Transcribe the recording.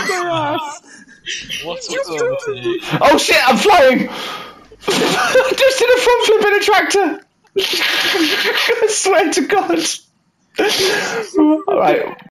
What a ability. Oh shit, I'm flying! I just did a front flip in a tractor! I swear to God! Alright.